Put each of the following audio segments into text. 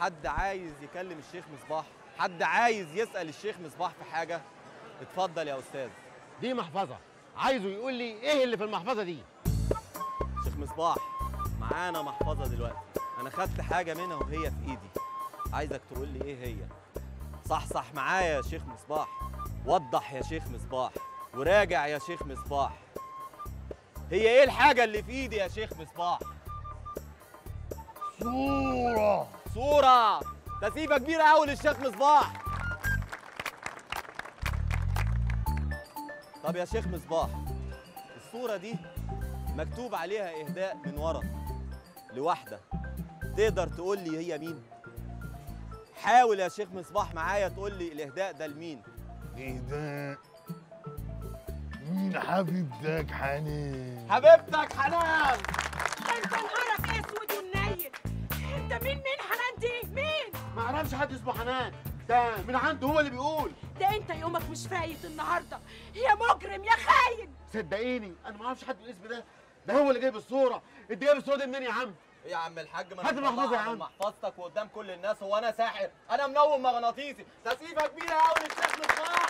حد عايز يكلم الشيخ مصباح؟ حد عايز يسأل الشيخ مصباح في حاجة؟ اتفضل يا أستاذ. دي محفظة، عايزه يقول لي إيه اللي في المحفظة دي؟ شيخ مصباح، معانا محفظة دلوقتي، أنا خدت حاجة منها وهي في إيدي، عايزك تقول لي إيه هي. صح معايا يا شيخ مصباح، وضح يا شيخ مصباح، وراجع يا شيخ مصباح. هي إيه الحاجة اللي في إيدي يا شيخ مصباح؟ صورة. تسيبة كبيرة أوي للشيخ مصباح. طب يا شيخ مصباح، الصورة دي مكتوب عليها إهداء من ورا لواحدة، تقدر تقول لي هي مين؟ حاول يا شيخ مصباح معايا تقول لي الإهداء ده لمين؟ إهداء مين حبيبتك حنان؟ حبيبتك حنان. انت نهارك اسود ونيل. انت مين حنان دي؟ مين؟ ما أعرفش حد اسمه حنان، ده من عنده هو اللي بيقول. ده انت يومك مش فايت النهارده يا مجرم يا خاين. صدقيني أنا ما أعرفش حد بالاسم ده، ده هو اللي جايب الصورة. أنت جايب الصورة دي منين يا عم؟ ايه يا عم الحاج، ما هات المحفظة يا عم. محفظتك وقدام كل الناس. هو انا ساحر؟ انا منوم مغناطيسي. تسقيفه كبيره قوي للشيخ مصباح.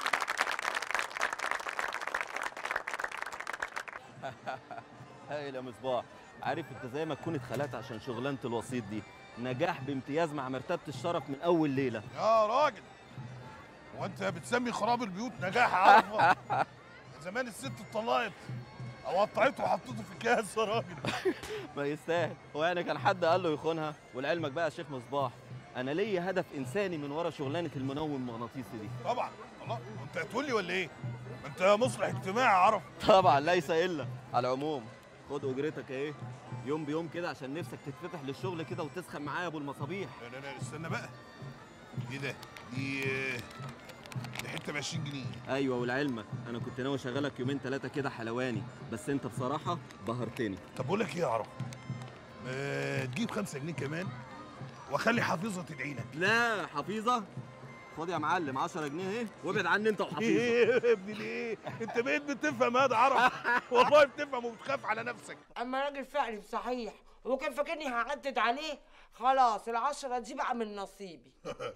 هايل يا مصباح. عارف انت زي ما تكون اتخلقت عشان شغلانه الوسيط دي. نجاح بامتياز مع مرتبه الشرف من اول ليله. يا راجل، هو انت بتسمي خراب البيوت نجاح؟ عارفه زمان الست اتطلقت او قطعته وحطته في الكاس يا راجل. ما يستاهل. هو يعني كان حد قال له يخونها؟ ولعلمك بقى يا شيخ مصباح، انا ليا هدف انساني من ورا شغلانه المنوم المغناطيسي دي. طبعا. الله، انت هتقول لي ولا ايه؟ ما انت مصلح اجتماعي عرف. طبعا ليس الا. على العموم خد اجرتك اهي، يوم بيوم كده، عشان نفسك تتفتح للشغل كده وتسخن معايا يا ابو المصابيح. لا استنى بقى. ايه ده؟ دي حته ب 20 جنيه. ايوه، ولعلمك انا كنت ناوي اشغلك يومين ثلاثه كده حلواني، بس انت بصراحه بهرتني. طب بقول لك ايه يا عرف؟ تجيب 5 جنيه كمان واخلي حفيظه تدعي لك. لا حفيظه؟ خد يا معلم 10 جنيه اهي، وابعد عني انت وحفيظه. ايه يا ابني ليه؟ انت بقيت بتفهم هذا عرف. والله بتفهم وبتخاف على نفسك. اما راجل فعلي بصحيح، هو كان فاكرني هعدد عليه؟ خلاص ال10 دي بقى من نصيبي.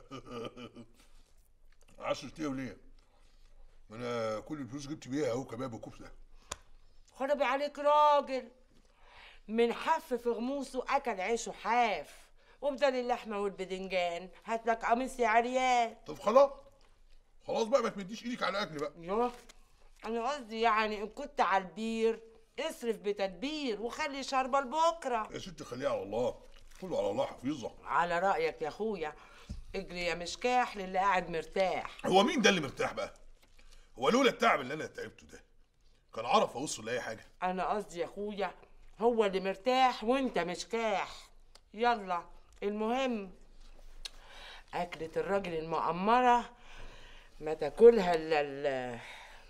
10 ايه وليه؟ ما انا كل الفلوس جبت بيها اهو كباب وكفته. خربي عليك راجل، من حف في غموسه اكل عيشه حاف، وبدل اللحمه والبدنجان هات لك قميص يا عريان. طب خلاص بقى، ما تمديش ايدك على الاكل بقى. يوه، انا قصدي يعني ان كنت على البير اصرف بتدبير وخلي شربة لبكره. يا ست خليها على الله، كله على الله حفيظه. على رايك يا اخويا، اجري يا مشكاح للي قاعد مرتاح. هو مين ده اللي مرتاح بقى؟ هو لولا التعب اللي انا تعبته ده كان عرف اوصل لاي حاجه. انا قصدي يا اخويا هو اللي مرتاح وانت مشكاح. يلا المهم اكلة الراجل المقمرة ما تاكلها الا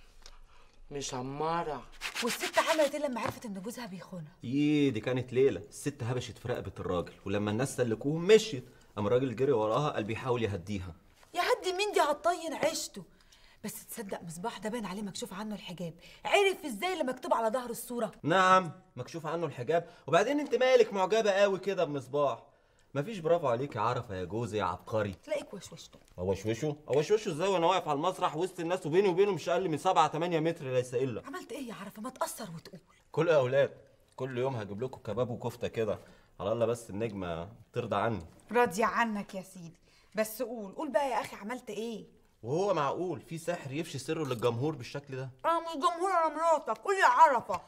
مشمرة. والست عملت ايه لما عرفت ان جوزها بيخونها؟ دي كانت ليله. الست هبشت في رقبه الراجل، ولما الناس سلكوهم مشيت، قام الراجل جري وراها، قال بيحاول يهديها. يهدي مين؟ دي هتطين عيشته. بس تصدق مصباح ده باين عليه مكشوف عنه الحجاب. عرف ازاي اللي مكتوب على ظهر الصوره؟ نعم مكشوف عنه الحجاب. وبعدين انت مالك معجبه قوي كده بمصباح؟ مفيش برافو عليك يا عرفه يا جوزي يا عبقري. تلاقيك وشوشته. اوشوشه ازاي وانا واقف على المسرح وسط الناس، وبيني وبينه مش اقل من 7-8 متر ليس الا. عملت ايه يا عرفه؟ ما تقصر وتقول. كل يا اولاد، كل يوم هجيب لكم كباب وكفته كده، على الله بس النجمه ترضى عني. راضيه عنك يا سيدي، بس قول بقى يا اخي عملت ايه؟ وهو معقول في ساحر يفشي سره للجمهور بالشكل ده؟ انا مش جمهور، انا مراتك. قول يا عرفه.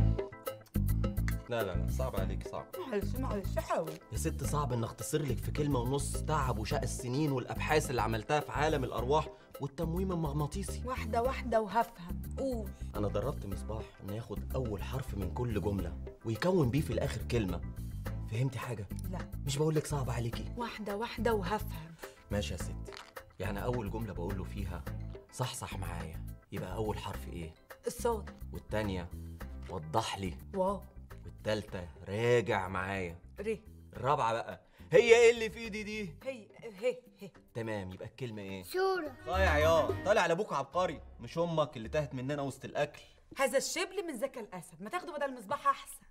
لا صعب عليك، صعب. معلش حاول يا ست. صعب ان اختصر لك في كلمه ونص تعب وشقى السنين والابحاث اللي عملتها في عالم الارواح والتمويم المغناطيسي. واحده وهفهم. قول. انا دربت مصباح انه ياخد اول حرف من كل جمله ويكون بيه في الاخر كلمه. فهمتي حاجه؟ لا. مش بقول لك صعب عليكي؟ واحده وهفهم. ماشي يا ستي. يعني اول جمله بقول له فيها صحصح معايا، يبقى اول حرف ايه؟ الصاد. والتانيه وضح لي. واو. والتالتة راجع معايا. ر. الرابعة بقى هي ايه اللي في ايدي دي؟ هي. تمام، يبقى الكلمة ايه؟ صورة. ضايع يا طالع على ابوك عبقري، مش امك اللي تاهت مننا وسط الاكل. هذا الشبل من ذكى الاسد، ما تاخده بدل المصباح احسن.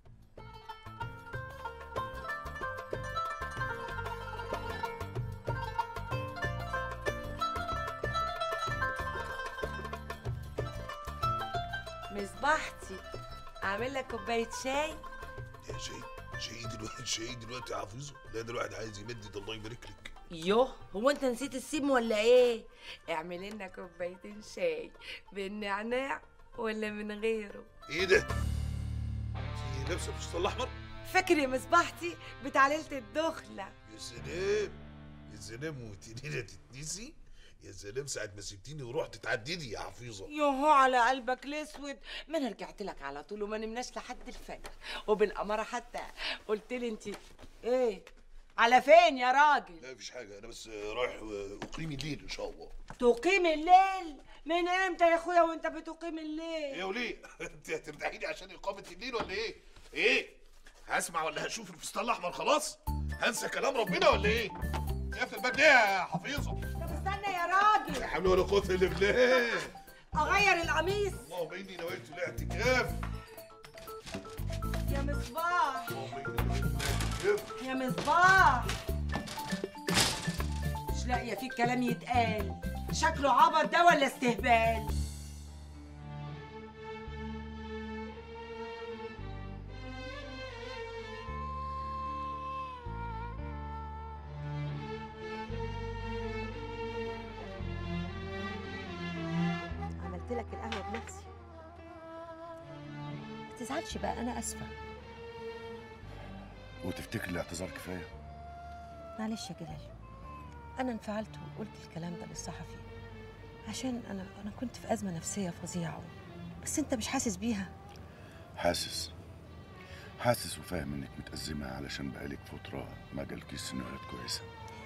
مصباحتي اعمل لك كوبايه شاي؟ يا شاي دلوقتي يا حفيظه؟ لا ده الواحد عايز يمدد، الله يبارك لك. يوه، هو انت نسيت السيم ولا ايه؟ اعمل لنا كوبايتين شاي بالنعناع ولا من غيره؟ ايه ده؟ انت لابسه الفستان الاحمر؟ فاكر يا مصباحتي بتاع ليله الدخله؟ يا سلام يا سلام، وتنينه تتنسي؟ يا سلام ساعة ما سبتيني ورحت تعددي يا حفيظة. يوهو على قلبك الاسود، ما انا رجعت لك على طول وما نمناش لحد الفجر، وبالاماره حتى قلت لي انت ايه على فين يا راجل؟ لا مفيش حاجة، أنا بس رايح أقيم الليل إن شاء الله. تقيم الليل؟ من امتى يا اخويا وانت بتقيم الليل؟ إيه وليه؟ أنت هترتاحي لي عشان إقامة الليل ولا إيه؟ إيه؟ هسمع ولا هشوف الفستان الأحمر خلاص؟ هنسى كلام ربنا ولا إيه؟ قفل الباب ليه يا حفيظة؟ طب استنى يا راجل، لا حول ولا قوة إلا بالله. اغير القميص. اللهم إني نويت الاعتكاف. يا مصباح اللهم إني نويت الاعتكاف. يا مصباح، مش لاقيه فيك كلام يتقال، شكله عبط ده ولا استهبال؟ عملت لك القهوة بنفسي، ما تزعلش بقى، أنا آسفة. وتفتكر الاعتذار كفايه؟ معلش يا جلال، أنا انفعلت وقلت الكلام ده للصحفي عشان أنا كنت في أزمة نفسية فظيعة، بس أنت مش حاسس بيها. حاسس وفاهم إنك متأزمة علشان بقالك فترة ما جالكيش سيناريوهات كويسة.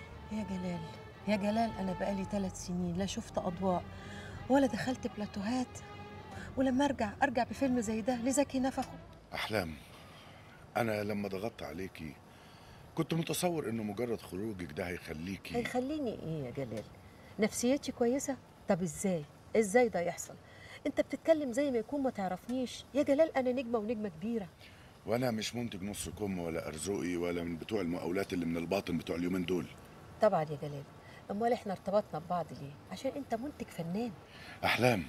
يا جلال أنا بقالي 3 سنين لا شفت أضواء ولا دخلت بلاتوهات، ولما أرجع بفيلم زي ده لزكي نفخه. أحلام، أنا لما ضغطت عليكي كنت متصور إنه مجرد خروجك ده هيخليني إيه يا جلال؟ نفسيتي كويسة؟ طب إزاي ده يحصل؟ أنت بتتكلم زي ما يكون ما تعرفنيش يا جلال، أنا نجمة ونجمة كبيرة. وأنا مش منتج نص كم ولا أرزقي ولا من بتوع المقاولات اللي من الباطن بتوع اليومين دول. طبعا يا جلال، أمال إحنا ارتبطنا ببعض ليه؟ عشان أنت منتج فنان. أحلام،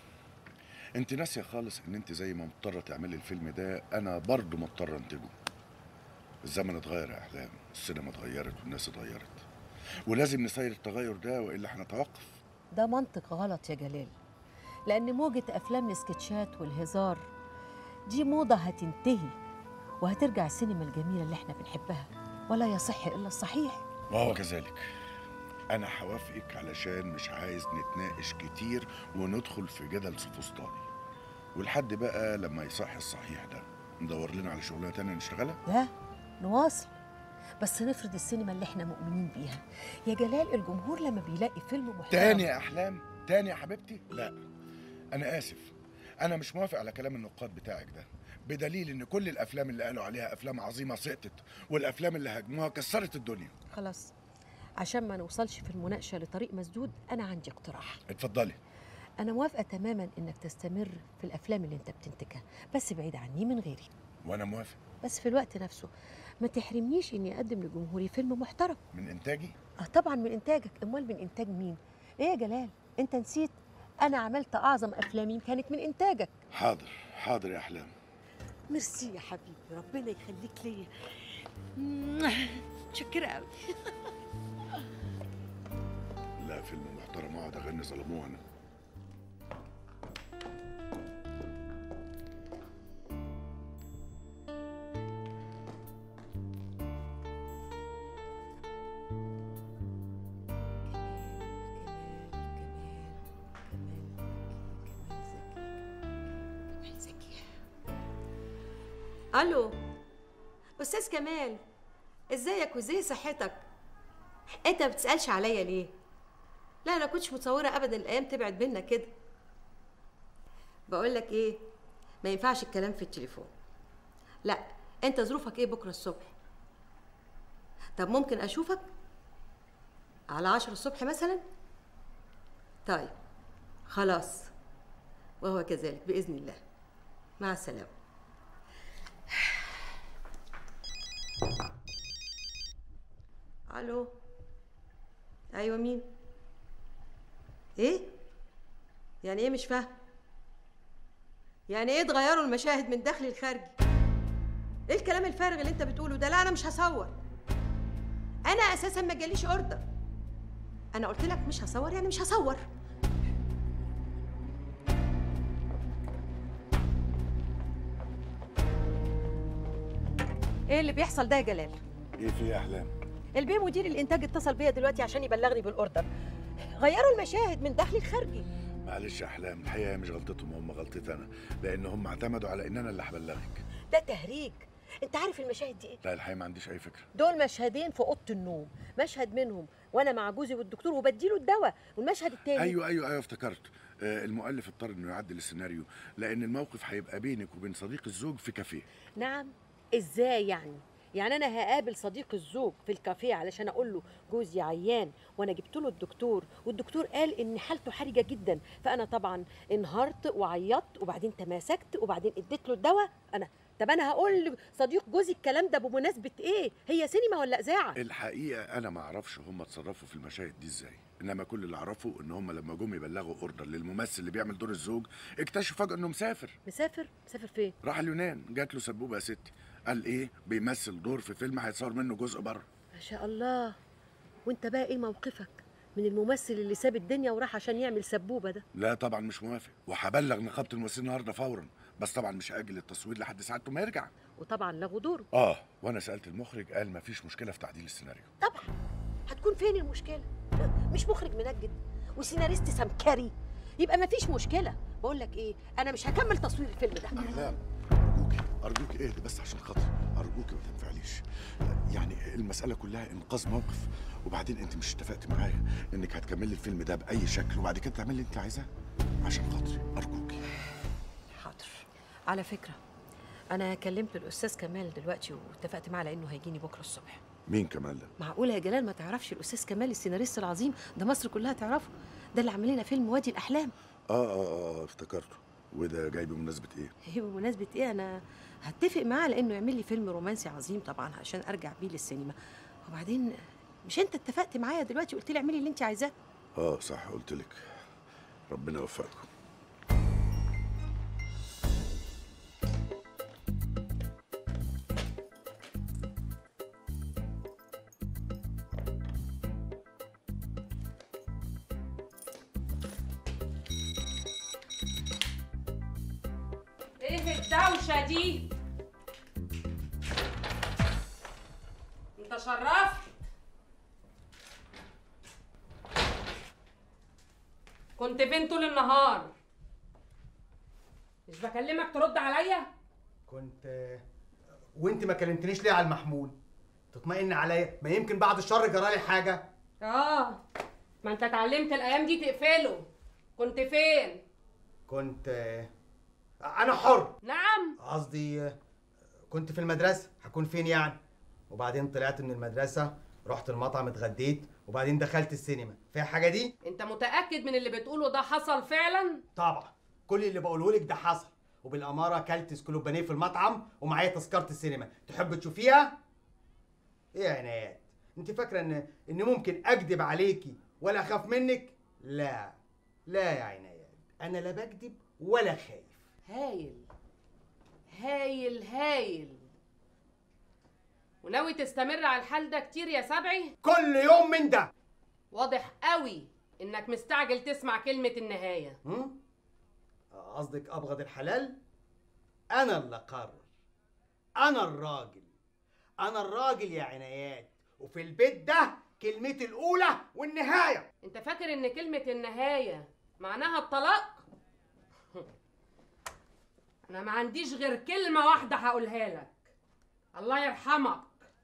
أنت ناسية خالص إن أنت زي ما مضطرة تعملي الفيلم ده أنا برضه مضطر أنتجه. الزمن اتغير يا أحلام، السينما اتغيرت والناس اتغيرت، ولازم نسير التغير ده وإلا هنتوقف. ده منطق غلط يا جلال، لأن موجة أفلام السكتشات والهزار دي موضة هتنتهي، وهترجع السينما الجميلة اللي احنا بنحبها، ولا يصح إلا الصحيح. وهو كذلك. أنا هوافقك علشان مش عايز نتناقش كتير وندخل في جدل سفسطائي، ولحد بقى لما يصح الصحيح ده ندور لنا على شغلانة تانية نشتغلها. لا، نواصل، بس نفرض السينما اللي احنا مؤمنين بيها يا جلال. الجمهور لما بيلاقي فيلم محترم تاني يا أحلام، تاني يا حبيبتي، لا أنا آسف، أنا مش موافق على كلام النقاد بتاعك ده، بدليل إن كل الأفلام اللي قالوا عليها أفلام عظيمة سقطت، والأفلام اللي هاجموها كسرت الدنيا. خلاص، عشان ما نوصلش في المناقشة لطريق مسدود، أنا عندي اقتراح. اتفضلي. أنا موافقة تماما إنك تستمر في الأفلام اللي أنت بتنتجها، بس بعيد عني من غيري. وأنا موافق، بس في الوقت نفسه ما تحرمنيش إني أقدم لجمهوري فيلم محترم. من إنتاجي؟ طبعا من إنتاجك، أمال من إنتاج مين؟ إيه يا جلال، أنت نسيت؟ أنا عملت أعظم أفلامي كانت من إنتاجك. حاضر يا أحلام. ميرسي يا حبيبي، ربنا يخليك ليا. متشكرة قوي. لا فيلم محترم اقعد اغني ظلموه انا. الو استاذ كمال، ازيك وازاي صحتك؟ انت ما بتسالش عليا ليه؟ لا انا كنتش متصوره ابدا الايام تبعد بينا كده. بقول لك ايه، ما ينفعش الكلام في التليفون. لا انت ظروفك ايه بكره الصبح؟ طب ممكن اشوفك على 10 الصبح مثلا؟ طيب خلاص، وهو كذلك باذن الله. مع السلامه. الو، ايوه مين؟ ايه يعني ايه؟ مش فاهم. يعني ايه تغيروا المشاهد من داخل الخارجي؟ ايه الكلام الفارغ اللي انت بتقوله ده؟ لا انا مش هصور. انا اساسا ما جاليش اوردر. انا قلت لك مش هصور يعني مش هصور. ايه اللي بيحصل ده يا جلال؟ ايه في يا احلام؟ البيه مدير الانتاج اتصل بيا دلوقتي عشان يبلغني بالاوردر. غيروا المشاهد من داخل الخارجي. معلش يا احلام، الحقيقه مش غلطتهم، هم غلطتي انا، لان هم اعتمدوا على ان انا اللي هبلغك. ده تهريج. انت عارف المشاهد دي ايه؟ لا الحقيقه ما عنديش اي فكره. دول مشهدين في اوضه النوم، مشهد منهم وانا مع جوزي والدكتور وبديله الدواء، والمشهد التاني ايوه افتكرت. المؤلف اضطر انه يعدل السيناريو لان الموقف هيبقى بينك وبين صديق الزوج في كافيه. نعم. ازاي يعني؟ يعني انا هقابل صديق الزوج في الكافيه علشان اقول له جوزي عيان وانا جبت له الدكتور والدكتور قال ان حالته حرجه جدا، فانا طبعا انهارت وعيطت وبعدين تماسكت وبعدين اديت له الدواء. طب انا هقول لصديق جوزي الكلام ده بمناسبه ايه؟ هي سينما ولا اذاعه؟ الحقيقه انا ما اعرفش هم اتصرفوا في المشاهد دي ازاي، انما كل اللي اعرفه ان هم لما جم يبلغوا اوردر للممثل اللي بيعمل دور الزوج اكتشفوا فجاه انه مسافر. مسافر فين؟ راح اليونان، جات له سبوبه يا ستي. قال ايه؟ بيمثل دور في فيلم هيتصور منه جزء بره. ما شاء الله. وانت بقى ايه موقفك من الممثل اللي ساب الدنيا وراح عشان يعمل سبوبه ده؟ لا طبعا مش موافق، وهبلغ نقابه الممثلين النهارده فورا، بس طبعا مش هاجل التصوير لحد ساعته ما يرجع. وطبعا لغوا دوره. وانا سالت المخرج قال مفيش مشكله في تعديل السيناريو. طبعا هتكون فين المشكله؟ مش مخرج منجد وسيناريست سمكري، يبقى مفيش مشكله. بقول لك ايه، انا مش هكمل تصوير الفيلم ده. احلام ارجوكي اهدي بس عشان خاطري، ارجوكي ما تنفعليش. يعني المساله كلها انقاذ موقف، وبعدين انت مش اتفقتي معايا انك هتكملي الفيلم ده باي شكل وبعد كده تعملي اللي انت عايزاه؟ عشان خاطري ارجوكي. حاضر. على فكره انا كلمت الاستاذ كمال دلوقتي واتفقت معاه على انه هيجيني بكره الصبح. مين كمال ده؟ معقوله يا جلال ما تعرفش الاستاذ كمال السيناريست العظيم ده؟ مصر كلها تعرفه، ده اللي عامل لنا فيلم وادي الاحلام. افتكرته. وده جاي بمناسبه ايه؟ هي بمناسبه ايه؟ انا هتفق معاه على انه يعمل لي فيلم رومانسي عظيم طبعا عشان ارجع بيه للسينما. وبعدين مش انت اتفقت معايا دلوقتي قلت لي اعملي اللي انت عايزاه؟ صح قلت لك. ربنا يوفقكم. ايه الدوشه دي؟ انت شرفت. كنت فين طول النهار؟ مش بكلمك ترد عليا؟ كنت. وانت ما كلمتنيش ليه على المحمول؟ تطمئن عليا، ما يمكن بعد الشر جرالي حاجه. ما انت اتعلمت الايام دي تقفله. كنت فين؟ كنت انا حر. نعم. قصدي كنت في المدرسه، هكون فين يعني؟ وبعدين طلعت من المدرسه، رحت المطعم اتغديت، وبعدين دخلت السينما. فيها حاجه دي؟ انت متاكد من اللي بتقوله ده حصل فعلا؟ طبعا، كل اللي بقوله لك ده حصل، وبالاماره اكلت سكلوب بانيه في المطعم ومعايا تذكره السينما. تحب تشوفيها؟ ايه يا عنايات، انت فاكره ان ممكن اكذب عليكي ولا اخاف منك؟ لا يا عنايات، انا لا بكذب ولا خايف. هايل هايل هايل. وناوي تستمر على الحال ده كتير يا سبعي؟ كل يوم من ده. واضح قوي انك مستعجل تسمع كلمة النهاية. قصدك ابغض الحلال؟ انا اللي قرر. انا الراجل يا عنايات، وفي البيت ده كلمتي الاولى والنهاية. انت فاكر ان كلمة النهاية معناها الطلاق؟ انا ما عنديش غير كلمة واحدة هقولها لك. الله يرحمك.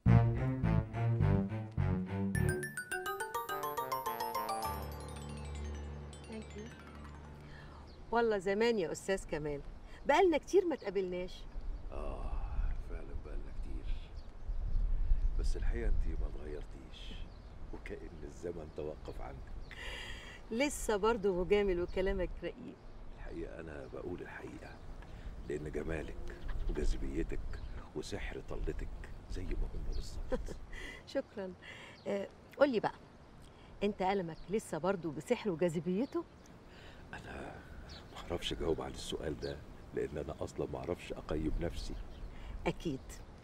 والله زمان يا استاذ كمال، بقالنا كتير ما تقابلناش. فعلا بقالنا كتير، بس الحقيقه انت ما اتغيرتيش وكأن الزمن توقف عنك. لسه برضه مجامل وكلامك رقيق. الحقيقه انا بقول الحقيقه، لان جمالك وجاذبيتك وسحر طلتك زي ما هم بالظبط. شكرا. قولي بقى، انت قلمك لسه برضه بسحر وجاذبيته؟ انا ما اعرفش اجاوب على السؤال ده لان انا اصلا ما اعرفش اقيم نفسي. اكيد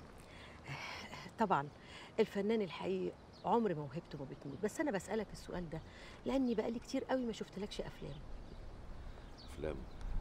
طبعا الفنان الحقيقي عمر موهبته ما بتموت، بس انا بسالك السؤال ده لاني بقالي كتير قوي ما شفتلكش افلام. افلام؟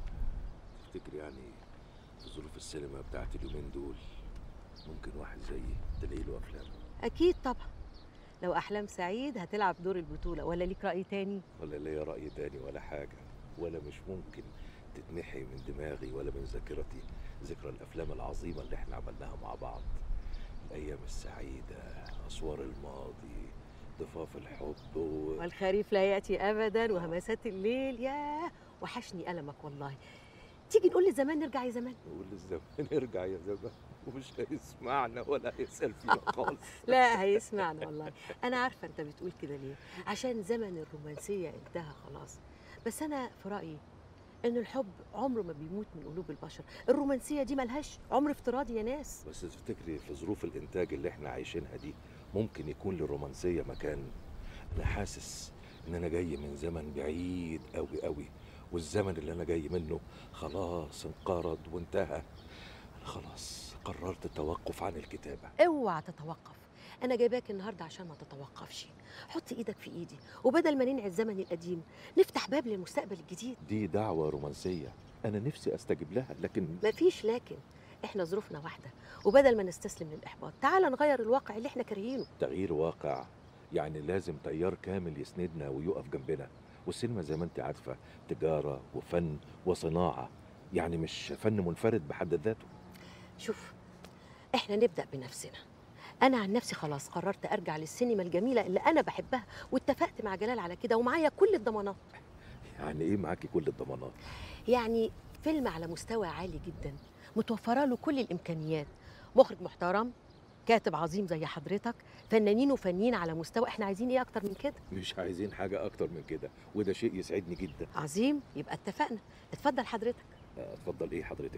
تفتكر يعني في ظروف السينما بتاعت اليومين دول ممكن واحد زيي تلاقي له افلام؟ اكيد طبعا. لو احلام سعيد هتلعب دور البطوله، ولا ليك راي تاني؟ ولا ليا راي تاني ولا حاجه، ولا مش ممكن تتمحي من دماغي ولا من ذاكرتي ذكرى الافلام العظيمه اللي احنا عملناها مع بعض. الايام السعيده، اسوار الماضي، ضفاف الحب والخريف لا ياتي ابدا، وهمسات الليل. ياه وحشني ألمك والله. تيجي نقول للزمان نرجع يا زمان. نقول للزمان نرجع يا زمان ومش هيسمعنا ولا هيسأل فينا خالص. لا هيسمعنا والله. أنا عارفة أنت بتقول كده ليه، عشان زمن الرومانسية انتهى خلاص. بس أنا في رأيي إن الحب عمره ما بيموت من قلوب البشر. الرومانسية دي ملهاش عمر افتراضي يا ناس. بس تفتكري في ظروف الإنتاج اللي احنا عايشينها دي ممكن يكون للرومانسية مكان؟ أنا حاسس إن أنا جاي من زمن بعيد قوي قوي، والزمن اللي أنا جاي منه خلاص انقرض وانتهى. أنا خلاص قررت التوقف عن الكتابة. اوعى تتوقف، أنا جايباك النهاردة عشان ما تتوقفش. حط إيدك في إيدي، وبدل ما ننعي الزمن القديم نفتح باب للمستقبل الجديد. دي دعوة رومانسية أنا نفسي أستجيب لها، لكن مفيش لكن. إحنا ظروفنا واحدة، وبدل ما نستسلم للإحباط تعال نغير الواقع اللي إحنا كارهينه. تغيير واقع يعني لازم تيار كامل يسندنا ويقف جنبنا. والسينما زي ما انت عارفة تجارة وفن وصناعة، يعني مش فن منفرد بحد ذاته. شوف، إحنا نبدأ بنفسنا. أنا عن نفسي خلاص قررت أرجع للسينما الجميلة اللي أنا بحبها، واتفقت مع جلال على كده، ومعايا كل الضمانات. يعني إيه معاكي كل الضمانات؟ يعني فيلم على مستوى عالي جدا، متوفرة له كل الإمكانيات، مخرج محترم، كاتب عظيم زي حضرتك، فنانين وفنيين على مستوى. احنا عايزين ايه اكتر من كده؟ مش عايزين حاجة اكتر من كده، وده شيء يسعدني جدا. عظيم، يبقى اتفقنا. اتفضل حضرتك. اتفضل. ايه حضرتك؟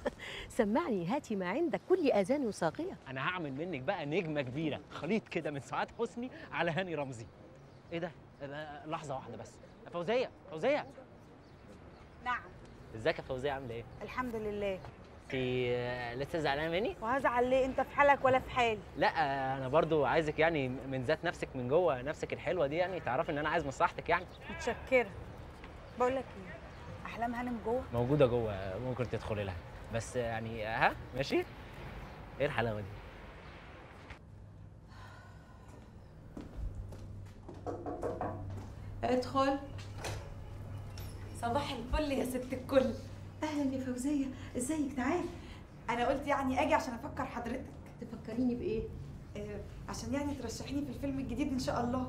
سمعني، هاتي ما عندك، كل اذان صاغية. انا هعمل منك بقى نجمة كبيرة، خليط كده من سعاد حسني على هاني رمزي. ايه ده؟ لحظة واحدة بس. فوزية، فوزية. نعم. ازيك يا فوزية، عاملة ايه؟ الحمد لله. انت لسه زعلانة مني؟ وهزعل ليه؟ انت في حالك ولا في حالي. لا انا برضو عايزك يعني من ذات نفسك، من جوه نفسك الحلوة دي، يعني تعرفي ان انا عايز مصلحتك يعني. متشكرة. بقول لك ايه؟ احلام هانم جوه؟ موجودة جوه، ممكن تدخلي لها، بس يعني ها ماشي؟ ايه الحلاوة دي؟ ادخل. صباح الفل يا ست الكل. اهلا يا فوزية، ازيك؟ تعالي. انا قلت يعني اجي عشان افكر حضرتك. تفكريني بايه؟ عشان يعني ترشحيني في الفيلم الجديد ان شاء الله.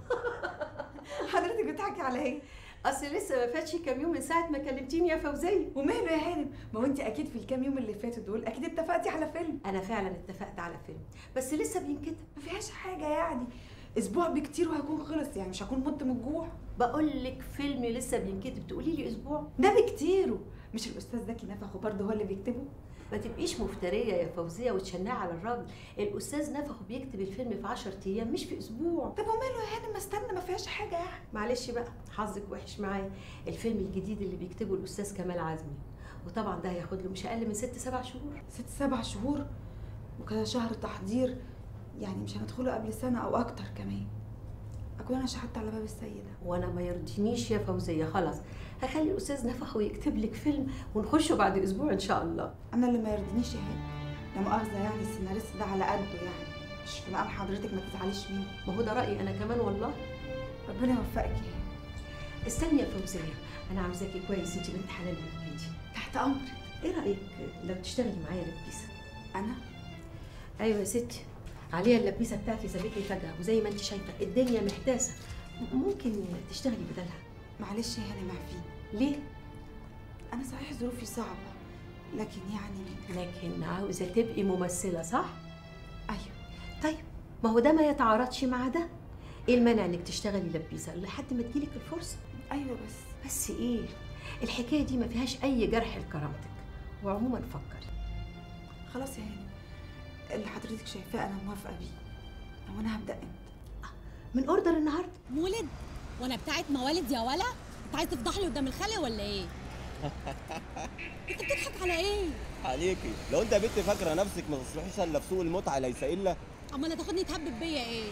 حضرتك بتضحكي على ايه؟ اصل لسه ما فاتش كام يوم من ساعه ما كلمتيني يا فوزيه. وماله يا هانم؟ ما هو انت اكيد في الكام يوم اللي فاتوا دول اكيد اتفقتي على فيلم. انا فعلا اتفقت على فيلم، بس لسه بينكتب. ما فيهاش حاجه يعني، اسبوع بكتير وهيكون خلص، يعني مش هكون مت من الجوع. بقول لك فيلم لسه بينكتب تقولي لي اسبوع؟ ده بكتيره. مش الاستاذ زكي نفخه برضه هو اللي بيكتبه؟ ما تبقيش مفتريه يا فوزيه وتشنعي على الراجل. الاستاذ نفخه بيكتب الفيلم في 10 ايام مش في اسبوع. طب وماله يا هانم؟ ما استنى، ما فيهاش حاجه يعني. معلش بقى، حظك وحش معايا. الفيلم الجديد اللي بيكتبه الاستاذ كمال عزمي، وطبعا ده هياخد له مش اقل من 6-7 شهور. 6-7 شهور؟ وكده شهر تحضير، يعني مش هندخله قبل سنه او اكتر كمان. اكون انا شحت على باب السيده. وانا ما يرضينيش يا فوزيه. خلاص هخلي الاستاذ نفخه يكتب لك فيلم ونخشه بعد اسبوع ان شاء الله. انا اللي ما يرضينيش يا هاني. لا مؤاخذه يعني، السيناريست ده على قده يعني، مش في مقام حضرتك، ما تزعليش مني. ما هو ده رايي انا كمان والله. ربنا يوفقك يا هاني. استني يا فوزيه، انا عاوزاكي كويس، انت بنت حلال ولادي. تحت امرك. ايه رايك لو تشتغلي معايا لبيسه؟ انا؟ ايوه يا ستي، عليا اللبيسه بتاعتي سابتني فجاه، وزي ما انت شايفه الدنيا محتاسه، ممكن تشتغلي بدلها. معلش يا هاني معفين. ليه؟ انا صحيح ظروفي صعبه، لكن يعني لكن عاوزه تبقي ممثله صح؟ ايوه. طيب ما هو ده ما يتعارضش مع ده. ايه المانع انك تشتغلي لبيسه لحد ما تجيلك الفرصه؟ ايوه بس ايه، الحكايه دي ما فيهاش اي جرح لكرامتك، وعموما فكري. خلاص يا هاني، اللي حضرتك شايفاه انا موافقه بيه. وانا هبدا امتى؟ من اوردر النهارده. مولد؟ وانا بتاعت موالد يا ولا؟ انت عايز تفضح لي قدام الخلق ولا ايه؟ انت بتضحك على ايه؟ عليكي، لو انت يا بنت فاكره نفسك ما تصلحيش الا في سوق المتعه ليس الا. امال هتاخدني تهبب بيا ايه؟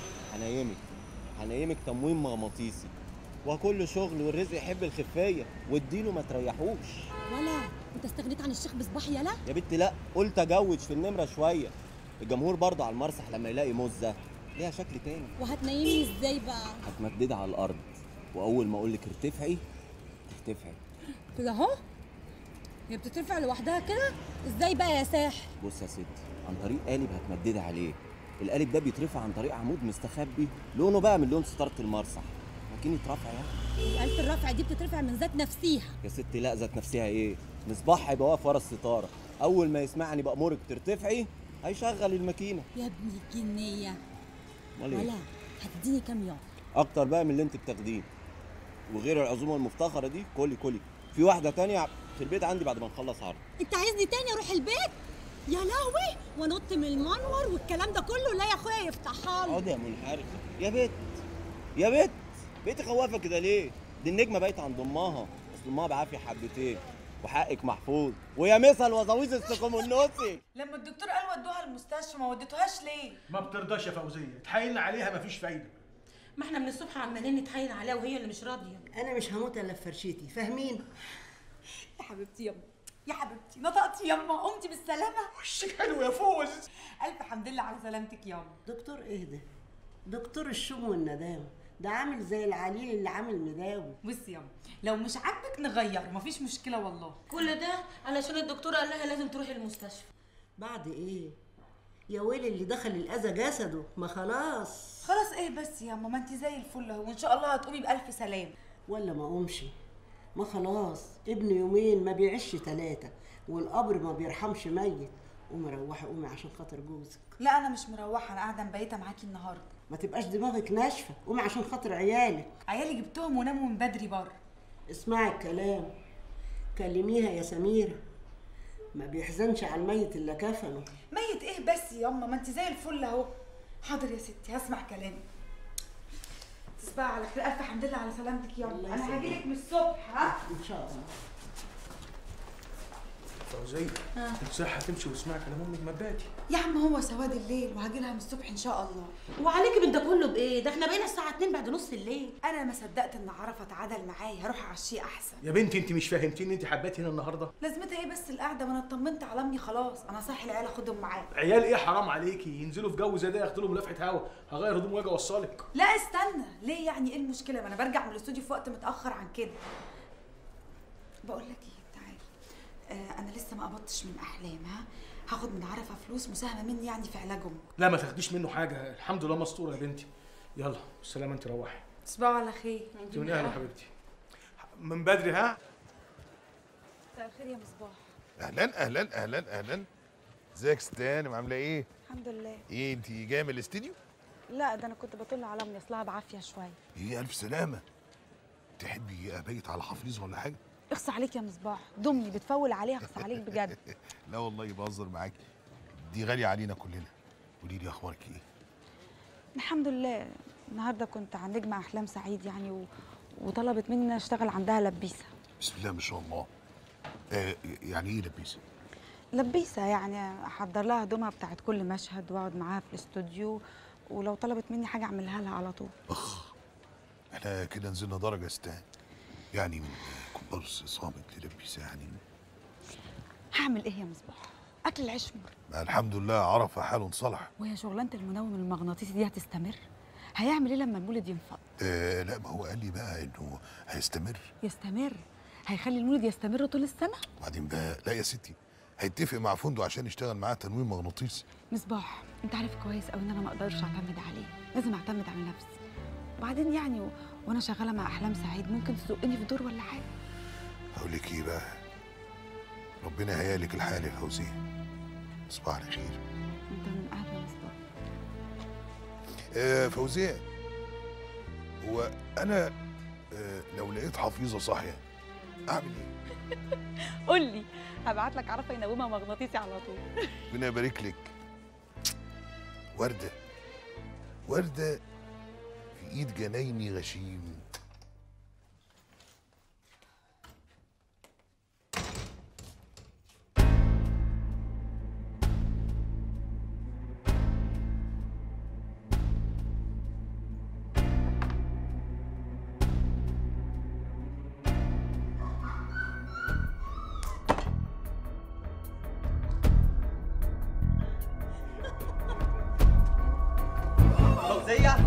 هنيمك تموين مغناطيسي، وكل شغل والرزق يحب الخفيه، واديله ما تريحوش. ولا انت استغنيت عن الشيخ مصباح يالا؟ يا بنت لا، قلت اجوج في النمره شويه. الجمهور برضه على المسرح لما يلاقي مزه ليها شكل تاني. وهتنيمني ازاي بقى؟ هتمددي على الارض، واول ما اقول لك ارتفعي ترتفعي كده اهو؟ هي بتترفع لوحدها كده؟ ازاي بقى يا ساحر؟ بص يا ستي، عن طريق قالب هتمددي عليه. القالب ده بيترفع عن طريق عمود مستخبي لونه بقى من لون ستاره المسرح، لكن يترفع يعني. آلة الرفع دي بتترفع من ذات نفسيها. يا ستي لا، ذات نفسها ايه؟ مصباح هيبقى واقف ورا الستاره، اول ما يسمعني بامرك ترتفعي هيشغل الماكينه. يا ابني الجنيه. امال ايه؟ ولا هتديني كام يوم؟ اكتر بقى من اللي انت بتاخديه. وغير العزومه المفتخره دي كلي في واحده تانية في البيت عندي بعد ما نخلص عرض. انت عايزني تاني اروح البيت؟ يا لهوي، وانط من المنور والكلام ده كله؟ لا يا اخويا يفتحها لي. اقعدي يا منحرفه يا بت بقيتي خوافه كده ليه؟ دي النجمه بايته عند امها، اصل امها بعافيه حبتين وحقك محفوظ، ويا مثل وزاويز السقم النوسي. لما الدكتور قال ودوها المستشفى ما وديتوهاش ليه؟ ما بترضاش يا فوزيه، تحايلنا عليها مفيش فايده. ما احنا من الصبح عمالين نتحايل عليها وهي اللي مش راضيه. انا مش هموت الا في فرشتي، فاهمين؟ يا حبيبتي يما، يا حبيبتي نطقتي يما، قمتي بالسلامه. وشك حلو يا فوز. الف حمد لله على سلامتك يما. دكتور اهدى، دكتور الشوم والندام ده عامل زي العليل اللي عامل مداوي. بصي يما، لو مش عاجبك نغير مفيش مشكله والله. كل ده علشان الدكتور قال لها لازم تروحي المستشفى. بعد ايه يا ويلي اللي دخل الاذى جسده؟ ما خلاص. خلاص ايه بس يما، ما انت زي الفل اهو، وان شاء الله هتقومي بالف سلام. ولا ما اقومش، ما خلاص ابن يومين ما بيعيش 3، والقبر ما بيرحمش ميت. قومي روحي، قومي عشان خاطر جوزك. لا انا مش مروحه، انا قاعده مبيته معاكي النهارده. ما تبقاش دماغك ناشفه، قومي عشان خاطر عيالك. عيالي جبتهم وناموا من بدري بره. اسمعي الكلام، كلميها يا سميره، ما بيحزنش على الميت الا كفنه. ميت ايه بس ياما، ما انت زي الفل اهو. حاضر يا ستي هسمع كلامك. تصبحي على خير، الف حمد لله على سلامتك ياما. انا هجيلك من الصبح. ها ان شاء الله. فوزيه انت صح هتمشي واسمعي كلام امك مباتي. يا عم هو سواد الليل، وهجيلها من الصبح ان شاء الله. وعليكي من ده كله بايه؟ ده احنا بقينا الساعه 2 بعد نص الليل. انا ما صدقت ان عرفه اتعادل معايا، هروح اعشيه احسن. يا بنتي انت مش فاهمتيني، انت حبيتي هنا النهارده؟ لازمتها ايه بس القعده؟ ما انا اطمنت على امي خلاص. انا صاحي العيال اخدهم معايا. عيال ايه؟ حرام عليكي، ينزلوا في جو زي ده ياخدوا لهم لفحه هوا. هغير هدوم واجي اوصلك. لا استنى، ليه يعني؟ ايه المشكله؟ ما انا برجع من الاستوديو في وقت متاخر عن كده. بقول لك ايه، انا لسه ما قبضتش من احلام. هاخد من عرفه فلوس مساهمه مني يعني في علاجهم. لا ما تاخديش منه حاجه، الحمد لله مستوره يا بنتي. يلا بالسلامه، انت روحي. تصبحوا على خير. انت من اهلا حبيبتي. من بدري ها. مساء الخير يا مصباح. اهلا. ازيك ستان، عامله ايه؟ الحمد لله. ايه انت جايه من الاستديو؟ لا ده انا كنت بطل على امي، اصلها بعافيه شويه. ايه الف سلامه. تحبي ابيت على حفيظ ولا حاجه؟ اخص عليك يا مصباح، دمي بتفول عليها، اخص عليك بجد. لا والله بهزر معاكي، دي غاليه علينا كلنا. قولي لي اخبارك ايه؟ الحمد لله. النهارده كنت عند نجمة احلام سعيد يعني وطلبت مني ان انا اشتغل عندها لبيسه. بسم الله ما شاء الله. يعني ايه لبيسه؟ لبيسه يعني احضر لها هدومها بتاعت كل مشهد واقعد معاها في الاستوديو، ولو طلبت مني حاجه اعملها لها على طول. احنا كده نزلنا درجه يا ستان، يعني من كومبارس صامت للبيسه يعني. هعمل ايه يا مصباح؟ اكل العيش مر. الحمد لله عرف حاله صلح. وهي شغلانه المنوم المغناطيسي دي هتستمر؟ هيعمل ايه لما المولد ينفض؟ لا ما هو قال لي بقى انه هيستمر. يستمر؟ هيخلي المولد يستمر طول السنه؟ وبعدين بقى لا يا ستي، هيتفق مع فندق عشان يشتغل معاه تنويم مغناطيسي. مصباح انت عارف كويس قوي ان انا ما اقدرش اعتمد عليه، لازم اعتمد على نفسي. وبعدين يعني وانا شغاله مع احلام سعيد ممكن تزقني في دور ولا حاجه. هقول لك ايه بقى، ربنا هيالك الحال يا فوزيه. تصبح على خير. انت من اهل يا مصباح. فوزيه، هو انا لو لقيت حفيظه صاحيه اعمل ايه؟ قول لي، هبعت لك عرفه ينومها مغناطيسي على طول. ربنا يبارك لك. ورده في ايد جنايني غشيم. فوزيه.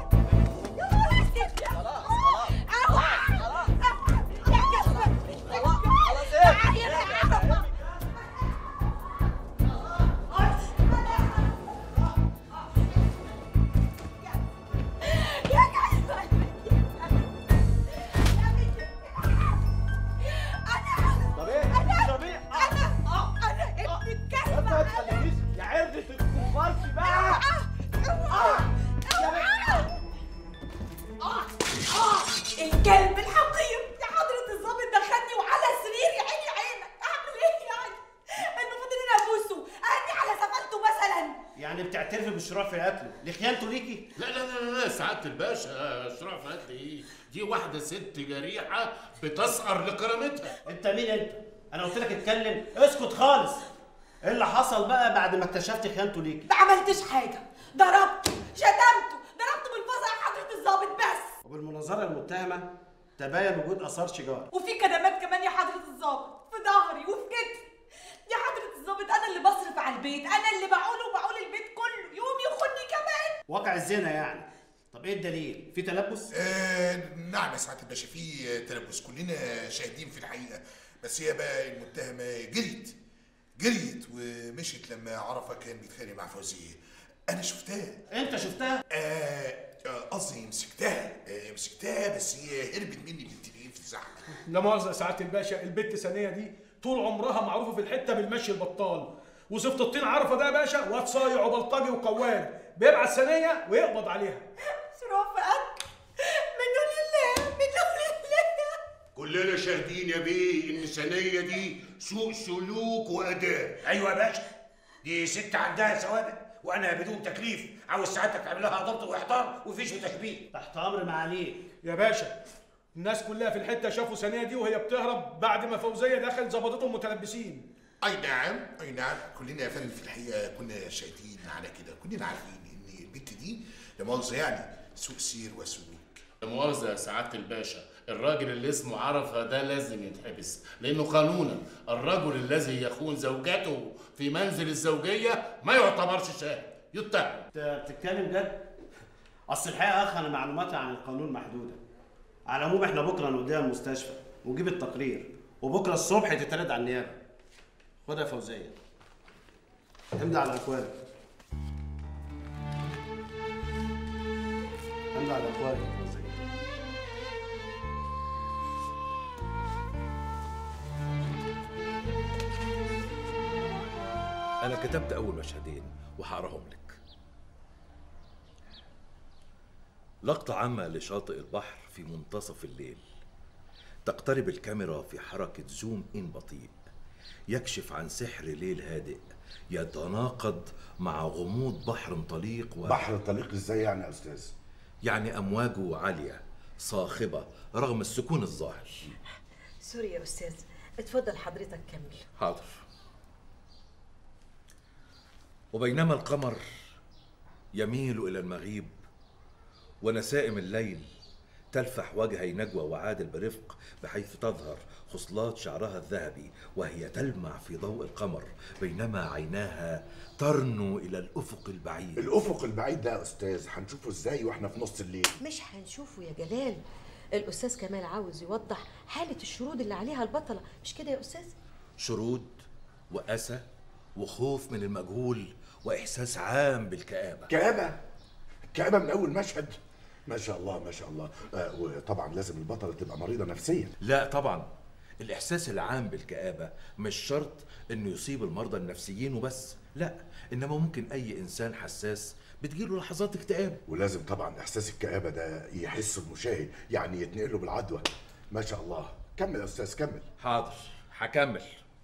الكلب الحقير يا حضرة الظابط دخلني وعلى سريري عيني عينك، اعمل ايه يعني؟ المفروض ان انا ابوسه، اهدي على سفلته مثلا. يعني بتعترفي بالشروع في قتله لخيانته ليكي؟ لا لا لا لا سعادة الباشا، شروع في قتل ايه؟ دي واحدة ست جريحة بتسقر لكرامتها. انت مين انت؟ انا قلت لك اتكلم، اسكت خالص. ايه اللي حصل بقى بعد ما اكتشفت خيانته ليكي؟ ما عملتش حاجة، ضربته، شتمته بالفظة يا حضرة الظابط بس. وبالمناظرة المتهمة تبين وجود آثار شجار. وفي كدمات كمان يا حضرة الظابط في ظهري وفي كتفي. يا حضرة الظابط أنا اللي بصرف على البيت، أنا اللي بعول البيت كله، يقوم يخوني كمان. واقع الزنا يعني. طب ايه الدليل؟ في تلبس؟ نعم يا سعاده الباشا، في تلبس، كلنا شاهدين في الحقيقه. بس هي بقى المتهمه جريت ومشيت لما عرفه كان بيتخانق مع فوزيه. انا شفتها. انت شفتها؟ قصدي مسكتها بس هي هربت مني بالتليفون في زحمه. لا مؤاخذة يا سعادة الباشا، البت ثانية دي طول عمرها معروفة في الحتة بالمشي البطال، وزفت الطين عرفة ده يا باشا واد صايع وبلطجي وقواد، بيبعت ثانية ويقبض عليها. شروع في قتل، منه لله. كلنا شاهدين يا بيه ان ثانية دي سوء سلوك واداب. ايوه يا باشا، دي ست عندها سوابق وانا بدون تكليف عاوز سعادتك تعمل لها ضبط واحضار وفيش تشبيه. تحت امر معاليك يا باشا. الناس كلها في الحته شافوا ثانيه دي وهي بتهرب بعد ما فوزيه دخل ظبطتهم متلبسين. اي نعم كلنا يا فندم في الحقيقه كنا شاهدين على كده، كلنا عارفين ان البنت دي لا مؤاخذه يعني سوء سير وسلوك. لا مؤاخذة يا سعادة الباشا، الراجل اللي اسمه عرفة ده لازم يتحبس، لأنه قانونا الرجل الذي يخون زوجته في منزل الزوجية ما يعتبرش شاهد، يتهم. انت بتتكلم جد؟ اصل الحقيقه اخ انا معلوماتي عن القانون محدوده. على العموم احنا بكره نوديها المستشفى ونجيب التقرير، وبكره الصبح تترد على النيابه. خدها يا فوزيه، امضي على الاكواب. امضي على الاكواب يا فوزيه. أنا كتبت أول مشهدين وهقراهم لك. لقطة عامة لشاطئ البحر في منتصف الليل. تقترب الكاميرا في حركة زوم إن بطيء يكشف عن سحر ليل هادئ يتناقض مع غموض بحر طليق بحر طليق ازاي يعني يا أستاذ؟ يعني أمواجه عالية صاخبة رغم السكون الظاهر. سوري يا أستاذ، اتفضل حضرتك كمل. حاضر. وبينما القمر يميل إلى المغيب ونسائم الليل تلفح وجهي نجوى وعادل برفق بحيث تظهر خصلات شعرها الذهبي وهي تلمع في ضوء القمر بينما عيناها ترنو إلى الأفق البعيد. الأفق البعيد ده يا أستاذ هنشوفه إزاي وإحنا في نص الليل؟ مش هنشوفه يا جلال، الأستاذ كمال عاوز يوضح حالة الشرود اللي عليها البطلة، مش كده يا أستاذ؟ شرود وأسى وخوف من المجهول وإحساس عام بالكآبة. كآبة من أول مشهد. ما شاء الله ما شاء الله. وطبعا لازم البطلة تبقى مريضة نفسيا. لا طبعا، الإحساس العام بالكآبة مش شرط إنه يصيب المرضى النفسيين وبس، لا، إنما ممكن أي إنسان حساس بتجيله لحظات اكتئاب. ولازم طبعا إحساس الكآبة ده يحسه المشاهد، يعني يتنقله بالعدوى. ما شاء الله. كمل يا أستاذ كمل. حاضر هكمل.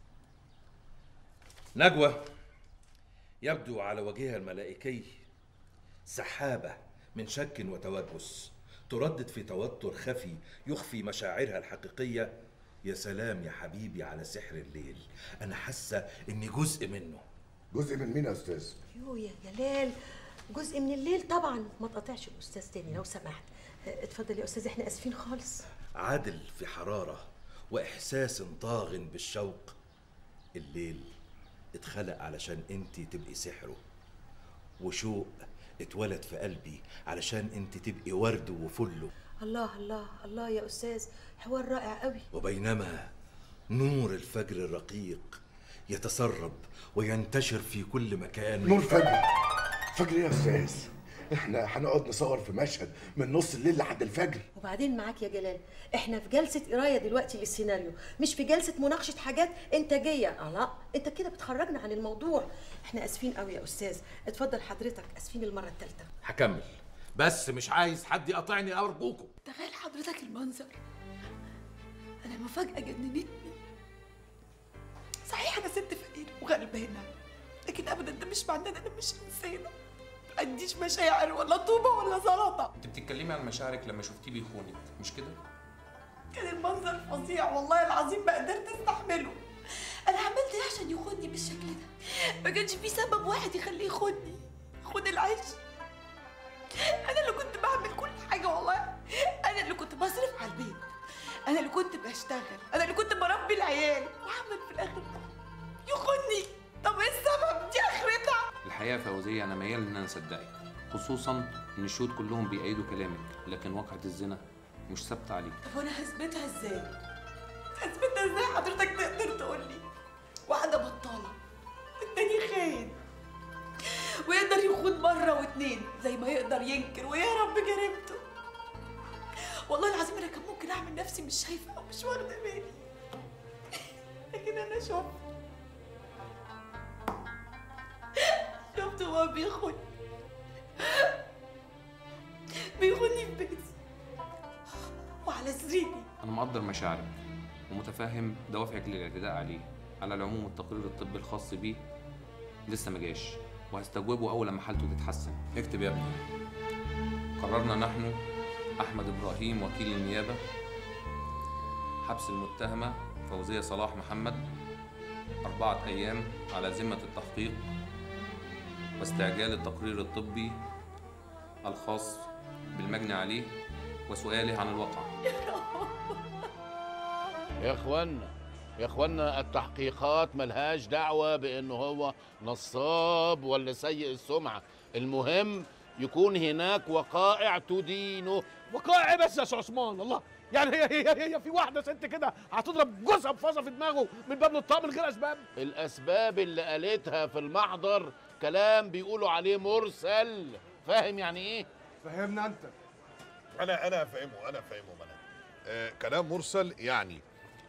نجوى يبدو على وجهها الملائكي سحابة من شك وتوجس تردد في توتر خفي يخفي مشاعرها الحقيقية. يا سلام يا حبيبي على سحر الليل، أنا حاسة إني جزء منه. جزء من مين يا أستاذ؟ يو يا جلال، جزء من الليل طبعا. ما تقاطعش الأستاذ تاني لو سمحت. اتفضل يا أستاذ، احنا آسفين خالص. عادل في حرارة وإحساس طاغ بالشوق. الليل اتخلق علشان انتي تبقي سحره، وشوق اتولد في قلبي علشان انت تبقي ورد وفله. الله الله الله يا استاذ، حوار رائع قوي. وبينما نور الفجر الرقيق يتسرب وينتشر في كل مكان. نور فجر؟ فجر يا استاذ؟ احنا هنقعد نصور في مشهد من نص الليل لحد الفجر. وبعدين معاك يا جلال، احنا في جلسه قرايه دلوقتي للسيناريو، مش في جلسه مناقشه حاجات انتاجيه. لا انت كده بتخرجنا عن الموضوع. احنا اسفين قوي يا استاذ، اتفضل حضرتك، اسفين المره الثالثه. هكمل بس مش عايز حد يقاطعني ارجوكم. تخيل حضرتك المنظر، انا مفاجاه جننتني. صحيح انا ست فقيره وغلبانه، لكن ابدا ده مش معناه ان انا مش انسانه. ما عنديش مشاعر ولا طوبه ولا زلطه. انت بتتكلمي عن مشاعرك لما شفتيه بيخونك، مش كده؟ كان المنظر فظيع والله العظيم، ما قدرت استحمله. انا عملت ايه عشان يخوني بالشكل ده؟ ما كانش في سبب واحد يخليه يخوني، خون العيش. انا اللي كنت بعمل كل حاجه والله، انا اللي كنت بصرف على البيت، انا اللي كنت بشتغل، انا اللي كنت بربي العيال، وعمل في الاخر يخوني. طب ايه السبب؟ دي اخرتها. الحقيقه فوزيه انا ميال ان انا اصدقك، خصوصا ان الشهود كلهم بيأيدوا كلامك، لكن واقعة الزنا مش ثابته عليك. طب وانا هثبتها ازاي؟ هثبتها ازاي حضرتك تقدر تقول لي؟ واحده بطاله والتاني خاين، ويقدر يخون مره واتنين زي ما يقدر ينكر ويهرب بجريمته. والله العظيم انا كان ممكن اعمل نفسي مش شايفه او مش واخده بالي، لكن انا شفت هو بيخوني في بيتي وعلى سريري. انا مقدر مشاعرك ومتفهم دوافعك للاعتداء عليه. على العموم التقرير الطبي الخاص بيه لسه ما جاش، وهستجوبه اول لما حالته تتحسن. اكتب يا ابني. قررنا نحن احمد ابراهيم وكيل النيابه حبس المتهمه فوزيه صلاح محمد 4 أيام على ذمه التحقيق واستعجال التقرير الطبي الخاص بالمجني عليه وسؤاله عن الواقع. يا اخوانا التحقيقات ملهاش دعوه بانه هو نصاب ولا سيء السمعه، المهم يكون هناك وقائع تدينه. وقائع ايه بس يا استاذ عثمان؟ الله، يعني هي في واحده ست كده هتضرب جوزها بفاصه في دماغه من باب للطاق من غير اسباب؟ الاسباب اللي قالتها في المحضر كلام بيقولوا عليه مرسل، فاهم يعني ايه؟ فهمنا انت. انا فاهمه كلام مرسل، يعني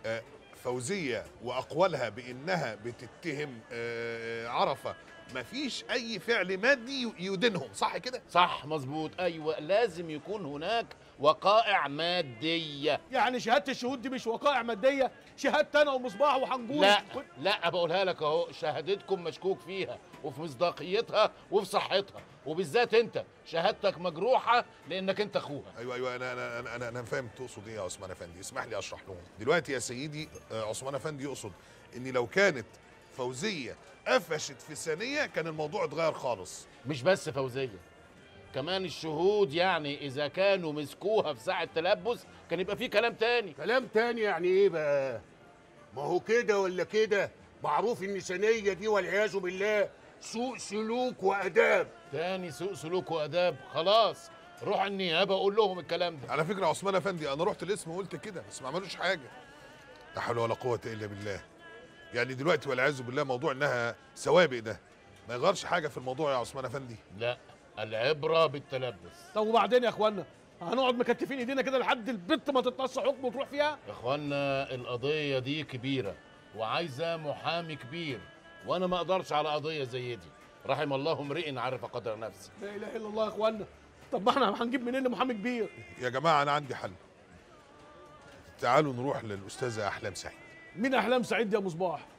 فوزيه واقوالها بانها بتتهم عرفه مفيش اي فعل مادي يدينهم، صح كده؟ صح مظبوط، ايوه لازم يكون هناك وقائع ماديه. يعني شهاده الشهود دي مش وقائع ماديه؟ شهادتي انا ومصباح وحنجول. لا بقولها لك اهو، شهادتكم مشكوك فيها وفي مصداقيتها وفي صحتها، وبالذات انت شهادتك مجروحه لانك انت اخوها. ايوه انا فاهم تقصد ايه يا عثمان افندي، اسمح لي اشرح لهم. دلوقتي يا سيدي عثمان افندي يقصد ان لو كانت فوزيه قفشت في ثانيه كان الموضوع اتغير خالص. مش بس فوزيه، كمان الشهود، يعني اذا كانوا مسكوها في ساعه تلبس كان يبقى في كلام تاني. كلام تاني يعني ايه بقى؟ ما هو كده ولا كده معروف ان ثانيه دي والعياذ بالله سوء سلوك واداب. تاني سوء سلوك واداب؟ خلاص روح النيابه اقول لهم الكلام ده. على فكره يا عثمان افندي انا رحت القسم وقلت كده بس ما عملوش حاجه. لا حول ولا قوه الا بالله. يعني دلوقتي والعياذ بالله موضوع انها سوابق ده ما يغيرش حاجه في الموضوع يا عثمان افندي. لا، العبره بالتلبس. طب وبعدين يا اخوانا هنقعد مكتفين ايدينا كده لحد البت ما تتنص حكم وتروح فيها؟ يا اخوانا القضيه دي كبيره وعايزه محامي كبير، وانا ما اقدرش على قضيه زي دي. رحم الله امرئ عرف قدر نفسه. لا اله الا الله يا اخوانا. طب ما احنا هنجيب منين محامي كبير؟ يا جماعه انا عندي حل. تعالوا نروح للاستاذه احلام سعيد. مين احلام سعيد يا مصباح؟